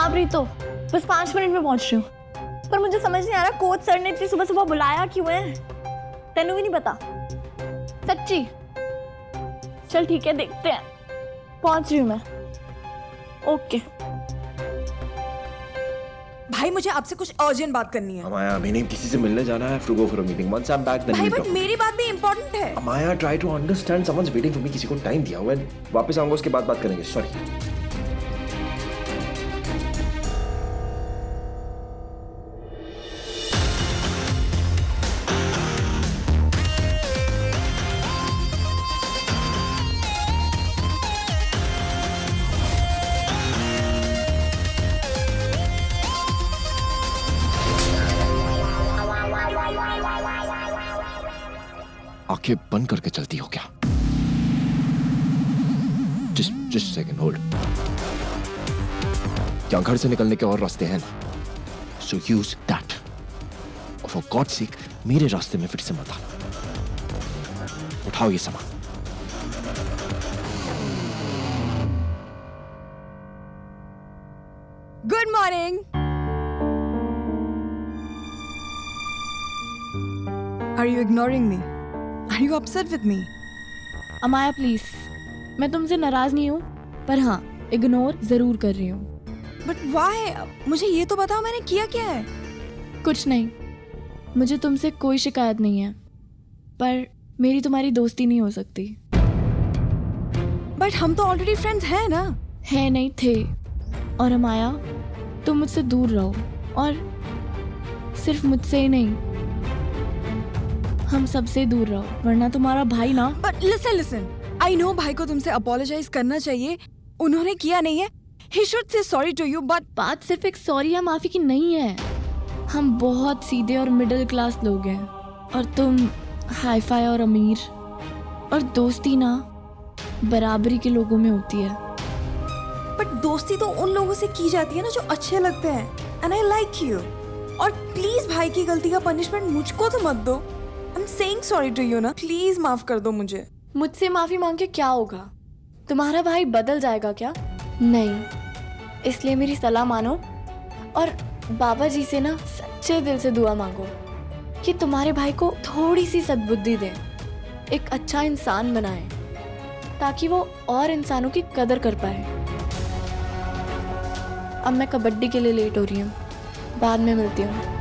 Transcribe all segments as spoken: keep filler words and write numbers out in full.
हाँ प्रीतो, बस पांच मिनट में पहुंच रही हूँ। पर मुझे समझ नहीं आ रहा कोच सर ने इतनी सुबह सुबह बुलाया क्यों है। तेनू भी नहीं पता सच्ची? चल ठीक है, देखते हैं। पहुंच रही हूँ मैं। ओके भाई, मुझे आपसे कुछ अर्जेंट बात करनी है। अमाया, मैंने किसी से मिलने जाना है। I have to go for a meeting. Once I'm back, then भाई we'll बट talk. मेरी बात भी इम्पोर्टेंट है। अमाया, try to understand. Someone's waiting for me. किसी को टाइम दिया हुआ है। वापस आऊंगा, उसके बाद बात करेंगे। Sorry. आंखें बंद करके चलती हो क्या? Just, just second, hold. क्या घर से निकलने के और रास्ते हैं ना? So use that. और for God's sake, मेरे रास्ते में फिर से मत आना। उठाओ ये सामान। Good morning. Are you ignoring me? Are you upset with me? Amaya please, मैं तुमसे नाराज नहीं हूँ, पर हाँ इग्नोर जरूर कर रही हूँ। But why? मुझे ये तो बताओ मैंने किया क्या है? कुछ नहीं, मुझे तुमसे कोई शिकायत नहीं है, पर मेरी तुम्हारी दोस्ती नहीं हो सकती। बट हम तो ऑलरेडी फ्रेंड्स हैं ना? है नहीं, थे। और अमाया, तुम मुझसे दूर रहो, और सिर्फ मुझसे ही नहीं, हम सबसे दूर रहो, वरना तुम्हारा भाई ना। But listen listen, I know भाई को तुमसे अपोलोजाइज करना चाहिए, उन्होंने किया नहीं है। He should say sorry to you, but बात सिर्फ एक सॉरी या माफी की नहीं है। हम बहुत सीधे और मिडिल क्लास लोग हैं, और तुम हाई फाई और अमीर। और दोस्ती ना बराबरी के लोगों में होती है। बट दोस्ती तो उन लोगों से की जाती है ना जो अच्छे लगते हैं, एंड आई लाइक यू। और प्लीज भाई की गलती का पनिशमेंट मुझको तो मत दो। I'm saying sorry to you ना, प्लीज माफ कर दो मुझे। मुझसे माफी मांग के क्या होगा? तुम्हारा भाई बदल जाएगा क्या? नहीं, इसलिए मेरी सलाह मानो और बाबा जी से ना सच्चे दिल से दुआ मांगो कि तुम्हारे भाई को थोड़ी सी सद्बुद्धि दें, एक अच्छा इंसान बनाए, ताकि वो और इंसानों की कदर कर पाए। अब मैं कबड्डी के लिए लेट हो रही हूँ, बाद में मिलती हूँ।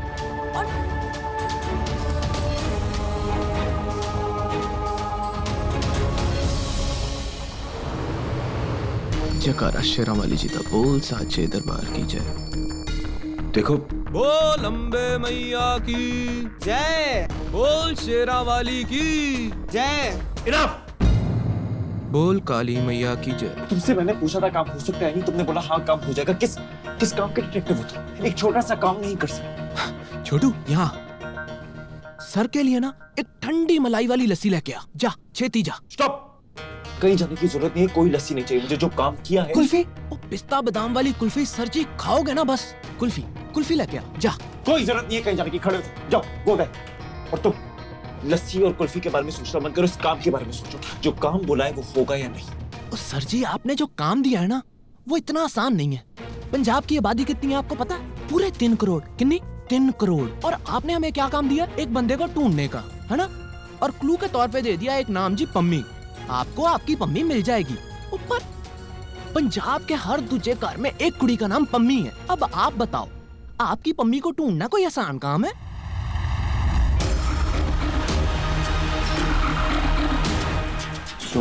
जयकारा शेरा वाली जी दा बोल, साचे दरबार की जय। देखो, बोल अम्बे मैया की जय, बोल शेरा वाली की जय। इनफ। बोल काली मैया की जय। तुमसे मैंने पूछा था काम हो सकता है नहीं, तुमने बोला हाँ काम हो जाएगा। किस किस काम के डिटेक्टिव हो तुम? एक छोटा सा काम नहीं कर सकते? छोटू, यहाँ सर के लिए ना एक ठंडी मलाई वाली लस्सी लेके आ। जा, छेती जा। स्टॉप, कहीं जाने की जरूरत नहीं है, कोई लस्सी नहीं चाहिए मुझे। जो काम किया है। कुल्फी, ओ पिस्ता बादाम वाली कुल्फी सर जी खाओगे ना, बस कुल्फी कुल्फी लेके आ। जा। कोई जरूरत नहीं है कहीं जाने की, खड़े हो जाओ, गो बैक। और तुम लस्सी और कुल्फी के बारे में सोचना मत करो, इस काम के बारे में सोचो। जो काम बोला है वो होगा या नहीं। ओ सर जी, आपने जो काम दिया है ना वो इतना आसान नहीं है। पंजाब की आबादी कितनी है आपको पता है? पूरे तीन करोड़। कितनी? तीन करोड़। और आपने हमें क्या काम दिया? एक बंदे को ढूंढने का, है ना? और क्लू के तौर पे दे दिया एक नाम जी, पम्मी। आपको आपकी पम्मी मिल जाएगी। ऊपर पंजाब के हर दूसरे घर में एक कुड़ी का नाम पम्मी है। अब आप बताओ, आपकी पम्मी को ढूंढना कोई आसान काम है? So,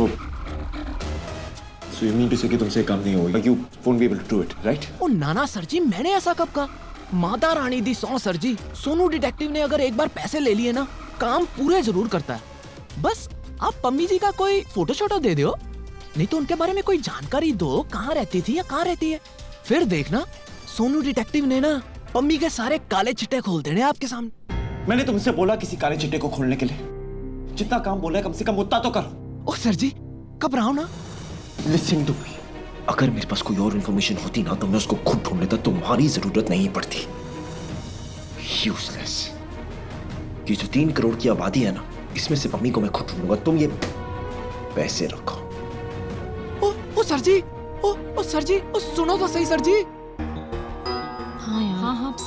so you mean to say कि तुमसे काम नहीं होगा? You won't be able to do it, right? O Nana sir जी, मैंने ऐसा कब कहा? माता रानी दी सौ सर जी, सोनू डिटेक्टिव ने अगर एक बार पैसे ले लिए ना, काम पूरे जरूर करता है। बस आप पम्मी जी का कोई फोटो शोटो दे दो, नहीं तो उनके बारे में कोई जानकारी दो, कहाँ रहती थी या कहाँ रहती है। फिर देखना, सोनू डिटेक्टिव ने ना पम्मी के सारे काले चिट्टे खोल देने आपके सामने। मैंने तुमसे बोला किसी काले चिट्टे को खोलने के लिए? जितना काम बोला है कम से कम उतना तो करो। ओ सर जी, घबराओ ना। Listen to me. अगर मेरे पास कोई और इंफॉर्मेशन होती ना तो मैं उसको खुद ढूंढ लेता, तुम्हारी जरूरत नहीं पड़ती। Useless. ये जो तीन करोड़ की आबादी है ना, इसमें से पम्मी को मैं खुद ढूंढूंगा। तुम ये पैसे रखो। ओ, ओ सर जी, ओ, ओ सर जी, ओ सुनो तो सही सर जी।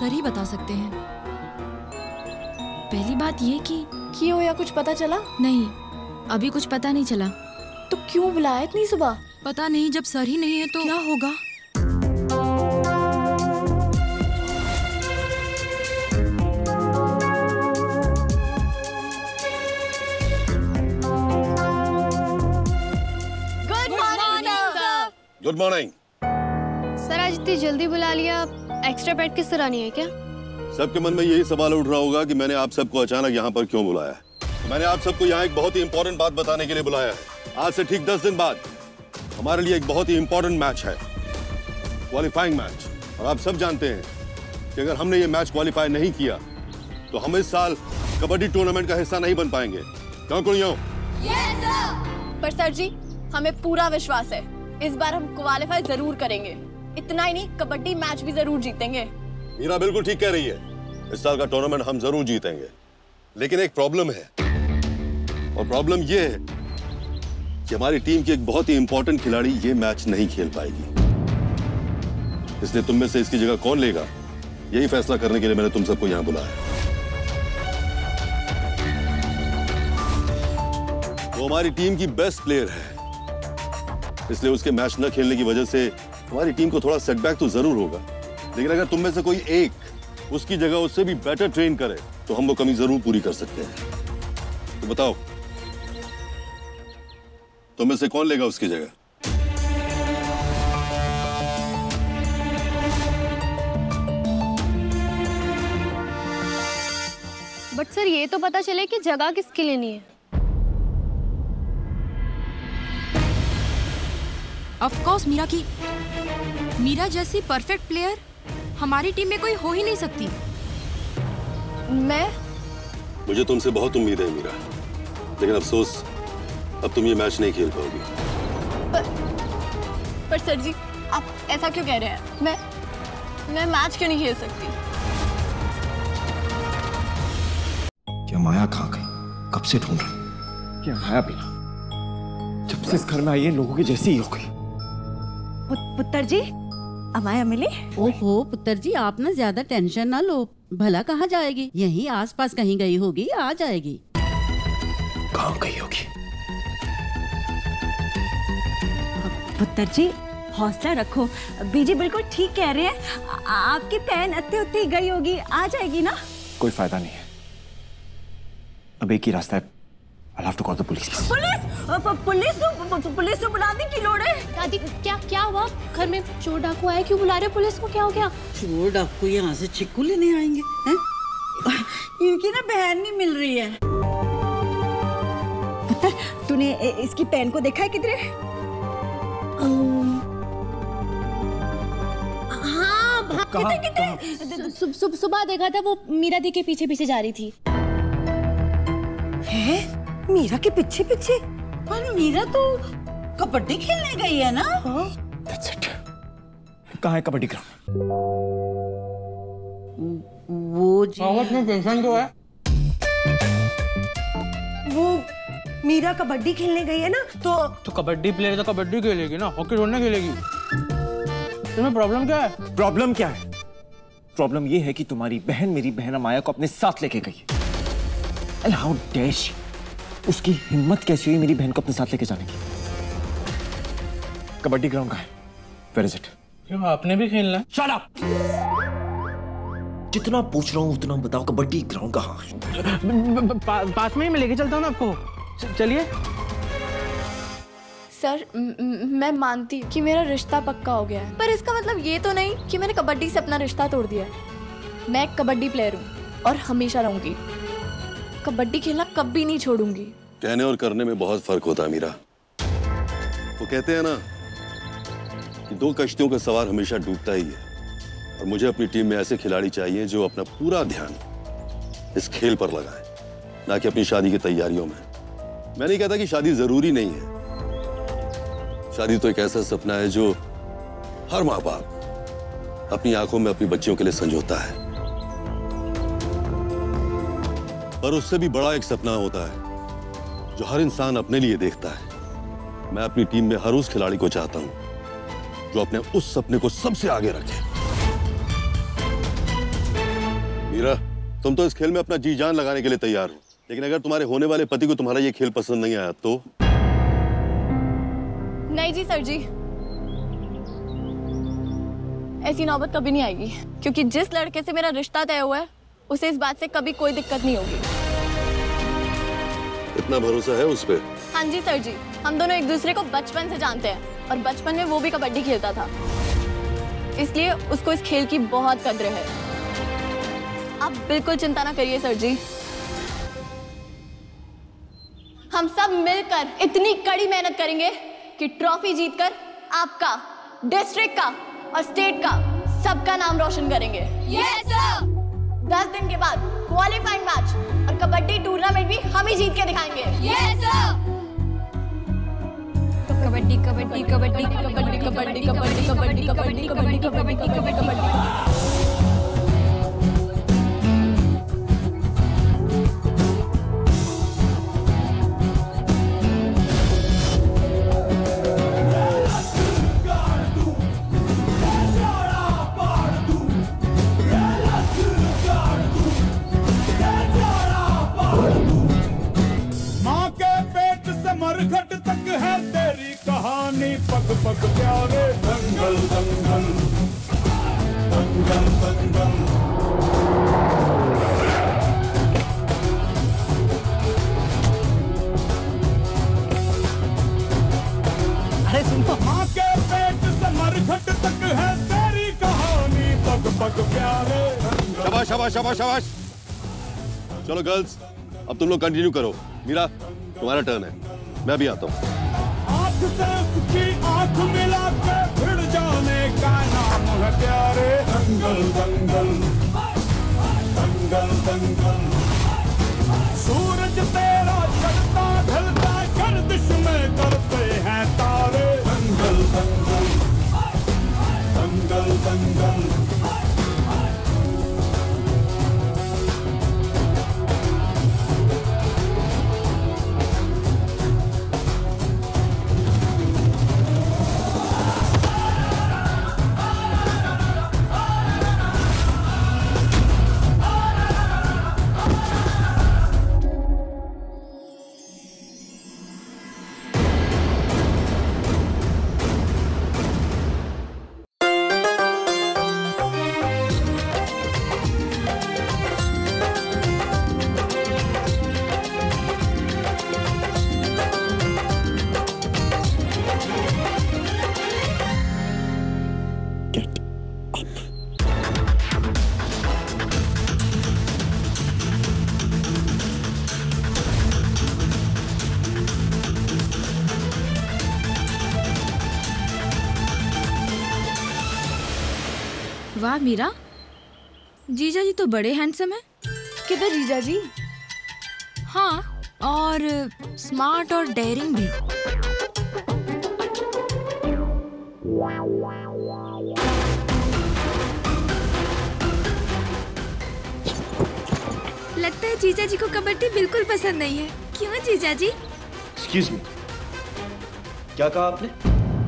सर ही बता सकते हैं। पहली बात ये कि क्यों, या कुछ पता चला? नहीं, अभी कुछ पता नहीं चला। तो क्यों बुलाया इतनी सुबह? पता नहीं, जब सर ही नहीं है तो क्या होगा? Good morning sir. आज इतनी जल्दी बुला लिया, एक्स्ट्रा पैड किस तरह नहीं है क्या? सबके मन में यही सवाल उठ रहा होगा कि मैंने आप सबको अचानक यहाँ पर क्यों बुलाया है। मैंने आप सबको यहाँ एक बहुत ही इंपॉर्टेंट बात बताने के लिए बुलाया है। आज से ठीक दस दिन बाद हमारे लिए एक बहुत ही इंपॉर्टेंट मैच है, क्वालिफाइंग मैच। और आप सब जानते हैं कि अगर हमने ये मैच क्वालिफाई नहीं किया तो हम इस साल कबड्डी टूर्नामेंट का हिस्सा नहीं बन पाएंगे। क्यों कुड़ियों? Yes sir. पर सर जी, हमें पूरा विश्वास है इस बार हम क्वालिफाई जरूर करेंगे। इतना ही नहीं, कबड्डी मैच भी जरूर जीतेंगे। मीरा बिल्कुल ठीक कह रही है, इस साल का टूर्नामेंट हम जरूर जीतेंगे। लेकिन एक प्रॉब्लम है, और प्रॉब्लम ये है कि हमारी टीम की एक बहुत ही इंपॉर्टेंट खिलाड़ी ये मैच नहीं खेल पाएगी। इसलिए तुम में से इसकी जगह कौन लेगा, यही फैसला करने के लिए मैंने तुम सबको यहां बुलाया। वो हमारी टीम की बेस्ट प्लेयर है, इसलिए उसके मैच न खेलने की वजह से हमारी टीम को थोड़ा सेटबैक तो जरूर होगा। लेकिन अगर तुम में से कोई एक उसकी जगह उससे भी बेटर ट्रेन करे तो हम वो कमी जरूर पूरी कर सकते हैं। तो बताओ, तुम में से कौन लेगा उसकी जगह? बट सर, ये तो पता चले कि जगह किसकी लेनी है। ऑफ कोर्स मीरा की। मीरा जैसी परफेक्ट प्लेयर हमारी टीम में कोई हो ही नहीं सकती। मैं मुझे तुमसे बहुत उम्मीद है मीरा, लेकिन अफसोस अब तुम ये मैच नहीं खेल पाओगी। पर, पर सर जी, आप ऐसा क्यों कह रहे हैं? मैं मैं मैच क्यों नहीं खेल सकती? क्या माया कहाँ गई? कब से ढूंढ रही। क्या माया भी ना, जब से इस घर में आई है लोगों की जैसी ही हो गई। पुत्र जी, अमाया मिली? ओहो पुत्र जी, आप ना ज्यादा टेंशन ना लो। भला कहाँ जाएगी, यहीं आसपास कहीं गई होगी, आ जाएगी। कहाँ गई होगी? पुत्र जी, हौसला रखो। बीजी बिल्कुल ठीक कह रहे हैं। आ, आपकी बहन अत्ते उत्ते गई होगी, आ जाएगी ना। कोई फायदा नहीं है, अब एक ही रास्ता है। I'll have to call the police. Police police तो पुलिस तो बुलाने की लोड़ है। दादी, क्या क्या हुआ? घर में चोर डाकू आए, क्यों बुला रहे पुलिस को? क्या हो गया? चोर डाकू यहाँ से चिक्कू लेने आएंगे हैं? इनकी ना बहन नहीं मिल रही है। पुत्र, तूने इसकी बहन को देखा है किधरे? हाँ, कहाँ? कितने सुबह देखा था, वो मीरा दी के पीछे पीछे जा रही थी। है? मीरा के पीछे पीछे? पर मीरा तो कबड्डी खेलने गई है ना? That's it. कहाँ है कबड्डी ग्राउंड? वो जी में टेंशन क्यों है? वो मीरा कबड्डी खेलने गई है ना, तो तो कबड्डी प्लेयर तो कबड्डी खेलेगी ना, हॉकी थोड़ी ना खेलेगी। तुम्हें प्रॉब्लम क्या है? प्रॉब्लम क्या है? प्रॉब्लम ये है कि तुम्हारी बहन मेरी बहन अमाया को अपने साथ लेके गई है। And how dare she? उसकी हिम्मत कैसी हुई मेरी बहन को अपने साथ लेके जाने की? कबड्डी ग्राउंड कहाँ है? Where is it? क्यों, आपने भी खेलना है? Shut up! जितना पूछ रहा हूँ उतना बताओ, कबड्डी ग्राउंड कहाँ है? पा, पास में ही मैं लेके चलता हूँ ना आपको। चलिए। सर, मैं मानती हूँ कि मेरा रिश्ता पक्का हो गया है, पर इसका मतलब ये तो नहीं कि मैंने कबड्डी से अपना रिश्ता तोड़ दिया है। मैं एक कबड्डी प्लेयर हूँ और हमेशा रहूंगी। कबड्डी खेलना कभी नहीं छोड़ूंगी। कहने और करने में बहुत फर्क होता है मीरा। वो कहते हैं ना कि दो कश्तियों का सवार हमेशा डूबता ही है, और मुझे अपनी टीम में ऐसे खिलाड़ी चाहिए जो अपना पूरा ध्यान इस खेल पर लगाए, ना कि अपनी शादी की तैयारियों में। मैं नहीं कहता कि शादी जरूरी नहीं है, शादी तो एक ऐसा सपना है जो हर माँ बाप अपनी आंखों में अपनी बच्चियों के लिए संजोता है, पर उससे भी बड़ा एक सपना होता है जो हर इंसान अपने लिए देखता है। मैं अपनी टीम में हर उस खिलाड़ी को चाहता हूं जो अपने उस सपने को सबसे आगे रखे। तुम तो इस खेल में अपना जी जान लगाने के लिए तैयार हो, लेकिन अगर तुम्हारे होने वाले पति को तुम्हारा ये खेल पसंद नहीं आया तो? नहीं जी सर जी, ऐसी नौबत कभी नहीं आएगी, क्योंकि जिस लड़के से मेरा रिश्ता तय हुआ है उसे इस बात से कभी कोई दिक्कत नहीं होगी। इतना भरोसा है उस पे? हाँ जी सर जी, हम दोनों एक दूसरे को बचपन से जानते हैं और बचपन में वो भी कबड्डी खेलता था, इसलिए उसको इस खेल की बहुत कद्र है। आप बिल्कुल चिंता ना करिए सर जी, हम सब मिलकर इतनी कड़ी मेहनत करेंगे कि ट्रॉफी जीतकर आपका, डिस्ट्रिक्ट का और स्टेट का सबका नाम रोशन करेंगे। Yes sir. दस दिन के बाद क्वालिफाइंग मैच और कबड्डी टूर्नामेंट भी हम ही जीत के दिखाएंगे। Yes sir. कबड्डी कबड्डी कबड्डी कबड्डी कबड्डी कबड्डी कबड्डी कबड्डी कबड्डी कबड्डी कबड्डी कबड्डी। पग पग प्यारे दंगल दंगल दंगल दंगल। अरे सुनो, माँ के पेट से मरघट तक है तेरी कहानी, पग पग प्यारे। शाबाश शाबाश शाबाश शाबाश। चलो गर्ल्स, अब तुम लोग कंटिन्यू करो। मीरा, तुम्हारा टर्न है, मैं भी आता हूँ। की आंख मिला के भिड़ जाने का नाम है प्यारे, दंगल दंगल दंगल दंगल। सूरज तेरा चढ़ता ढलता गर्दिश में करते हैं तारे, दंगल दंगल दंगल दंगल। वाह मीरा, जीजा जी तो बड़े हैंडसम हैं। किधर जीजा जी? हाँ, और स्मार्ट और डेयरिंग भी। लगता है जीजा जी को कबड्डी बिल्कुल पसंद नहीं है, क्यों जीजा जी? एक्सक्यूज मी, क्या कहा आपने?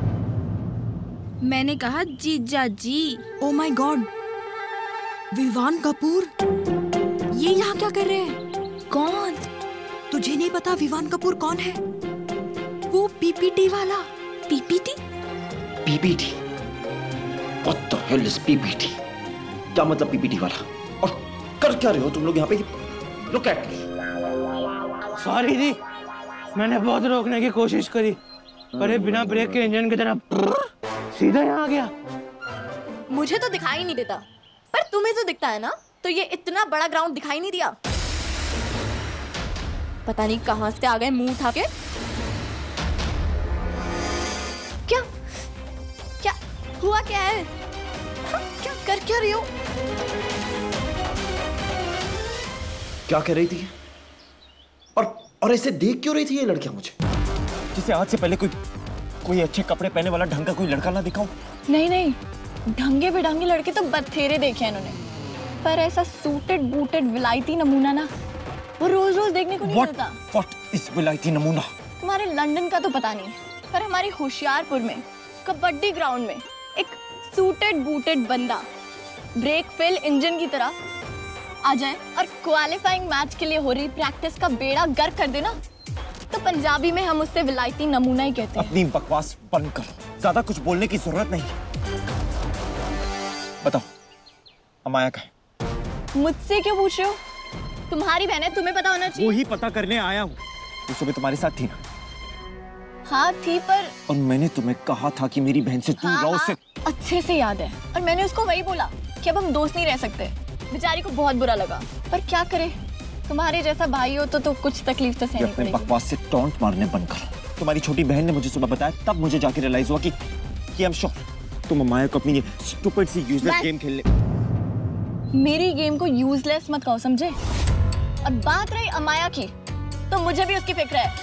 मैंने कहा जीजा जी। Oh my God, Vivaan Kapoor ये यहाँ क्या कर रहे हैं? कौन? तुझे नहीं पता विवान कपूर कौन है? वो पीपीटी वाला। PPT? PPT? What the hell is PPT? क्या मतलब पीपीटी वाला? और कर क्या रहे हो तुम लोग यहाँ पे? Look at me. सॉरी जी, मैंने बहुत रोकने की कोशिश करी, पर ये बिना ब्रेक के इंजन की तरह सीधा यहाँ आ गया। मुझे तो दिखाई नहीं देता, पर तुम्हें तो दिखता है ना, तो ये इतना बड़ा ग्राउंड दिखाई नहीं दिया? पता नहीं कहां से आ गए मुंह उठा के। क्या क्या हुआ? क्या है? क्या कर क्या रही हो? क्या कह रही थी? और और ऐसे देख क्यों रही थी ये लड़कियां मुझे? जिसे आज से पहले कोई कोई अच्छे कपड़े पहने वाला ढंग का कोई लड़का ना दिखाऊं? नहीं नहीं, ढंगे बेढंगे लड़के तो बथेरे देखे हैं इन्होंने, पर ऐसा सूटेड बूटेड विलायती नमूना ना वो रोज रोज देखने को नहीं मिलता। What is विलायती नमूना? तुम्हारे लंदन का तो पता नहीं, पर हमारे होशियारपुर में कबड्डी ग्राउंड में एक सूटेड बूटेड बंदा ब्रेक फेल इंजन की तरह आ जाए और क्वालिफाइंग मैच के लिए हो रही प्रैक्टिस का बेड़ा गर्क कर देना, तो पंजाबी में हम उससे विलायती नमूना ही कहते हैं। अपनी बकवास बंद करो, ज्यादा कुछ बोलने की जरूरत नहीं। बताओ अमाया का है? मुझसे क्यों पूछ रहे हो? तुम्हारी बहन है, तुम्हें पता होना चाहिए। वो ही पता करने आया हूँ। वो सुबह तुम्हारे साथ थी ना? हाँ थी, पर और मैंने तुम्हें कहा था कि मेरी बहन से दूर हाँ, रहो। हाँ, उससे अच्छे से याद है। और मैंने उसको वही बोला कि अब हम दोस्त नहीं रह सकते। बेचारी को बहुत बुरा लगा, पर क्या करे, तुम्हारे जैसा भाई हो तो तो कुछ तकलीफ तो सहनी पड़ेगी। बकवास से टॉन्ट मारने बंद करो। तुम्हारी छोटी बहन ने मुझे सुबह बताया, तब मुझे जाके रियलाइज हुआ कि कि आई एम श्योर तुम अमाया को अपनी स्टूपिड सी यूजलेस गेम खेलने। मेरी गेम को यूजलेस मत कहो, समझे? और बात रही अमाया की, तो मुझे भी उसकी फिक्र है।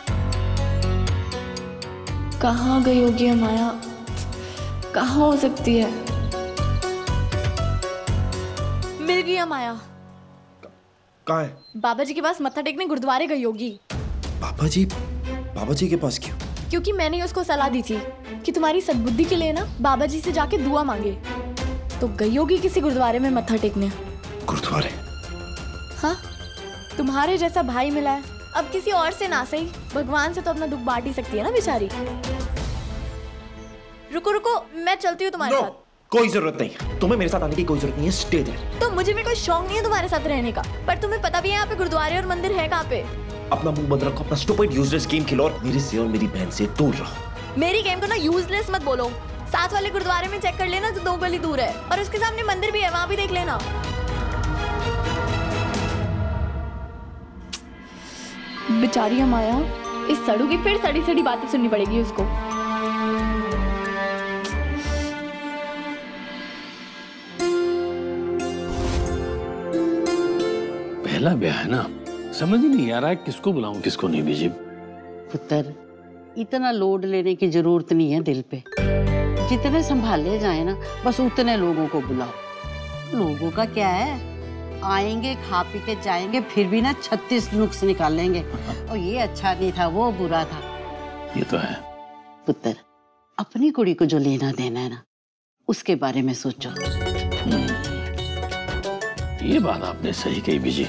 कहाँ गई होगी अमाया? कहाँ हो सकती है? मिल गई अमाया। कहाँ है? बाबा जी के पास मत्था टेकने गुरुद्वारे गई होगी। बाबा जी? बाबा जी के पास क्यों? क्योंकि मैंने उसको सलाह दी थी कि तुम्हारी सद्बुद्धि के लिए ना बाबा जी से जाके दुआ मांगे, तो गई होगी किसी गुरुद्वारे में मत्था टेकने। गुरुद्वारे? हाँ, तुम्हारे जैसा भाई मिला है, अब किसी और से ना सही, भगवान से तो अपना दुख बांट ही सकती है ना बेचारी। रुको रुको, मैं चलती हूँ तुम्हारे साथ। कोई जरूरत नहीं, तुम्हें मेरे साथ आने की कोई जरूरत नहीं है। Stay there. तो मुझे भी कोई शौक नहीं है तुम्हारे साथ रहने का, पर तुम्हें पता भी है यहाँ पे गुरुद्वारे और मंदिर है कहाँ पे। अपना मुंह बंद रखो, अपना स्टूपिड यूजलेस गेम खेलो और मेरे से और मेरी बहन से दूर रहो। मेरी गेम को ना यूजलेस मत बोलो। साथ वाले गुरुद्वारे में चेक कर लेना जो दो गली दूर है, और उसके सामने मंदिर भी है, वहाँ भी देख लेना। बेचारी अमाया, इस सड़ू की फिर सड़ी सड़ी बातें सुननी पड़ेगी उसको। पहला ब्याह है ना, समझ ही नहीं आ रहा है किसको बुलाऊं किसको नहीं। बीजी पुत्र, इतना लोड लेने की जरूरत नहीं है दिल पे। जितने संभाले जाए ना, बस उतने लोगों को बुलाओ। लोगों का क्या है, आएंगे खा पी के जाएंगे, फिर भी ना छत्तीस नुक्स निकालेंगे। और ये अच्छा नहीं था, वो बुरा था। ये तो है पुत्र, अपनी कुड़ी को जो लेना देना है ना, उसके बारे में सोचो। ये बात आपने सही कही बीजी,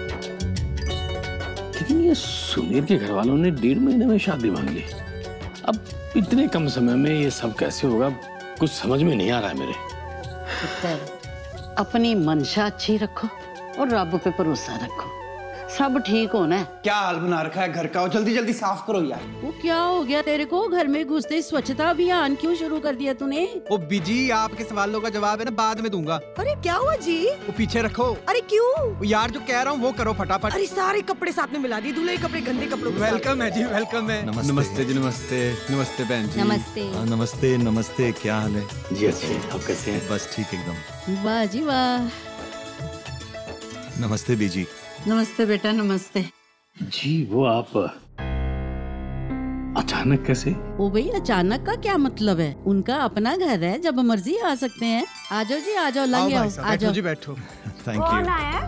लेकिन ये सुमीर के घर वालों ने डेढ़ महीने में शादी मांग ली। अब इतने कम समय में ये सब कैसे होगा, कुछ समझ में नहीं आ रहा है मेरे। पुत्र, अपनी मंशा अच्छी रखो और रब पे भरोसा रखो, सब ठीक होना है। क्या हाल बना रखा है घर का, जल्दी जल्दी साफ करो यार। वो क्या हो गया तेरे को? घर में घुसते ही स्वच्छता अभियान क्यों शुरू कर दिया तूने? ओ बीजी, आपके सवालों का जवाब है ना बाद में दूंगा। अरे क्या हुआ जी? वो पीछे रखो। अरे क्यों? वो यार जो कह रहा हूँ वो करो फटाफट। अरे सारे कपड़े साथ में मिला दिए, दूल्हे के कपड़े गंदे कपड़ों के साथ। वेलकम है जी, वेलकम है। नमस्ते। नमस्ते जी, नमस्ते नमस्ते बहन जी। नमस्ते। हाँ, नमस्ते नमस्ते, क्या हाल है? जी अच्छे, आप कैसे हैं? बस ठीक एकदम। वाह जी वाह। नमस्ते बीजी। नमस्ते बेटा, नमस्ते। जी वो आप अचानक कैसे? ओ भाई, अचानक का क्या मतलब है? उनका अपना घर है, जब मर्जी आ सकते हैं। आ जाओ जी, आ जाओ, लंघ आओ, आ जाओ जी, बैठो। Thank you.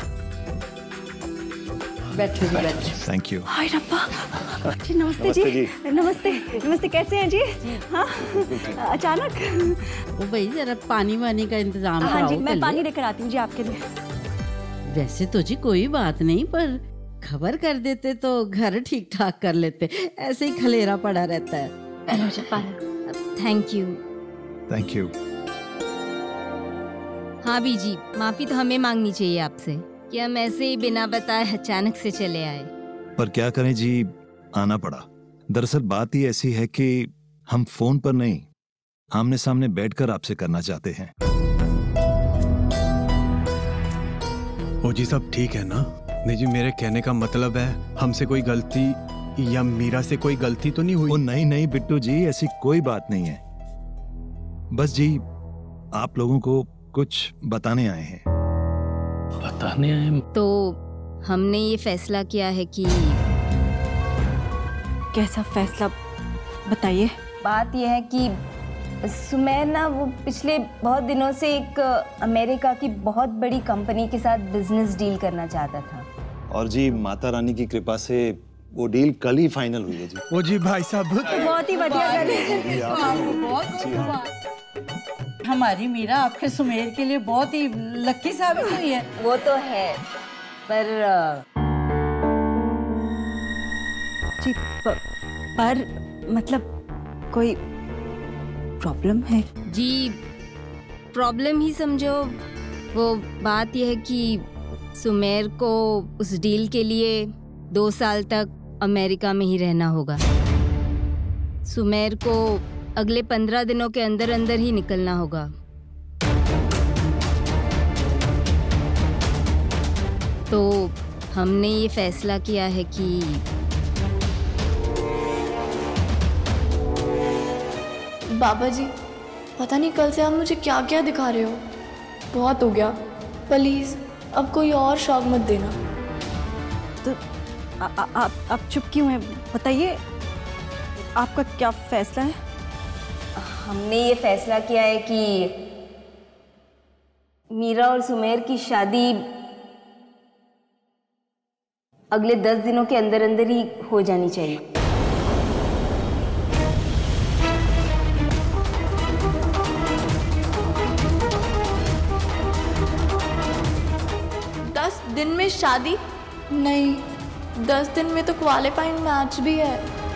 बैठो जी, बैठो। Thank you. हाय रब्बा। जी नमस्ते जी, नमस्ते नमस्ते, कैसे हैं जी? हाँ, अचानक। ओ भाई, जरा पानी वानी का इंतजाम कराओ। हाँ जी, मैं पहले। पानी लेकर आती हूँ जी आपके लिए। वैसे तो जी कोई बात नहीं, पर खबर कर देते तो घर ठीक ठाक कर लेते। ऐसे ही खलेरा पड़ा रहता है। Thank you. Thank you. हाँ बीजी, माफी तो हमें मांगनी चाहिए आपसे कि हम ऐसे ही बिना बताए अचानक से चले आए। पर क्या करें जी, आना पड़ा। दरअसल बात ही ऐसी है कि हम फोन पर नहीं, आमने सामने बैठकर आपसे करना चाहते हैं। ओ जी, सब ठीक है ना? नहीं जी, मेरे कहने का मतलब है हमसे कोई गलती या मीरा से कोई गलती तो नहीं हुई? ओ नहीं नहीं बिट्टू जी, ऐसी कोई बात नहीं है। बस जी आप लोगों को कुछ बताने आए हैं। बताने आए? तो हमने ये फैसला किया है कि। कैसा फैसला, बताइए। बात यह है कि सुमैर ना वो पिछले बहुत दिनों से एक अमेरिका की बहुत बड़ी कंपनी के साथ बिजनेस डील करना चाहता था। और जी माता रानी की कृपा से वो डील कल ही फाइनल हुई है जी। ओ जी भाई साहब, बहुत ही बढ़िया गल है। हमारी मीरा आपके सुमेर के लिए बहुत ही लकी साबित हुई है। वो तो है, पर जी प, पर मतलब कोई प्रॉब्लम है? जी प्रॉब्लम ही समझो। वो बात यह है कि सुमेर को उस डील के लिए दो साल तक अमेरिका में ही रहना होगा। सुमेर को अगले पंद्रह दिनों के अंदर अंदर ही निकलना होगा। तो हमने ये फैसला किया है कि बाबा जी, पता नहीं कल से आप मुझे क्या क्या दिखा रहे हो। बहुत हो गया, प्लीज अब कोई और शौक मत देना। तो आ, आ, आप आप चुप क्यों हैं? बताइए आपका क्या फैसला है? हमने ये फैसला किया है कि मीरा और सुमेर की शादी अगले दस दिनों के अंदर अंदर ही हो जानी चाहिए। दस दिन में शादी? नहीं, दस दिन में तो क्वालिफाइंग मैच भी है।